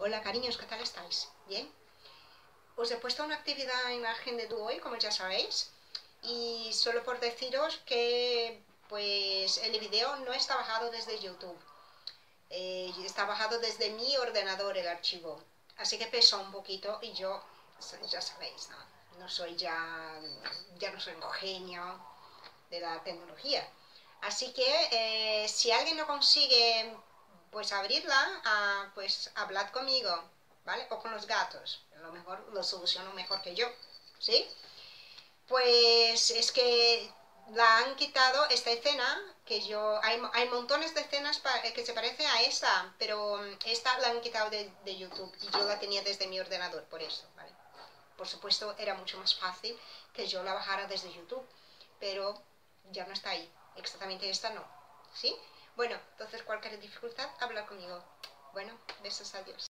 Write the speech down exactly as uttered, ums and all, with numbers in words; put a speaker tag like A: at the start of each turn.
A: Hola cariños, ¿qué tal estáis? ¿Bien? Os he puesto una actividad en la agenda de hoy, como ya sabéis, y solo por deciros que pues el video no está bajado desde YouTube, eh, está bajado desde mi ordenador el archivo, así que pesa un poquito y yo, ya sabéis, no, no soy ya, ya no soy un genio de la tecnología. Así que eh, si alguien no consigue pues abrirla, ah, pues hablad conmigo, ¿vale? O con los gatos, a lo mejor lo soluciono mejor que yo, ¿sí? Pues es que la han quitado esta escena, que yo, hay, hay montones de escenas pa, que se parecen a esta, pero esta la han quitado de, de YouTube y yo la tenía desde mi ordenador, por eso, ¿vale? Por supuesto era mucho más fácil que yo la bajara desde YouTube, pero ya no está ahí, exactamente esta no, ¿sí? Bueno, entonces cualquier dificultad, habla conmigo. Bueno, besos, adiós.